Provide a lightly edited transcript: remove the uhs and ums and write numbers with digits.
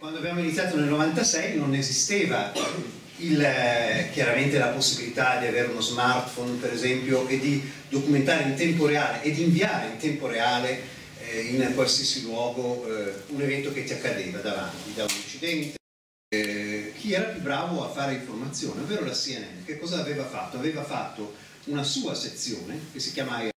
Quando abbiamo iniziato nel 96 non esisteva chiaramente la possibilità di avere uno smartphone, per esempio, e di documentare in tempo reale e di inviare in tempo reale in qualsiasi luogo un evento che ti accadeva davanti, da un incidente. Chi era più bravo a fare informazione, ovvero la CNN, che cosa aveva fatto? Aveva fatto una sua sezione che si chiamava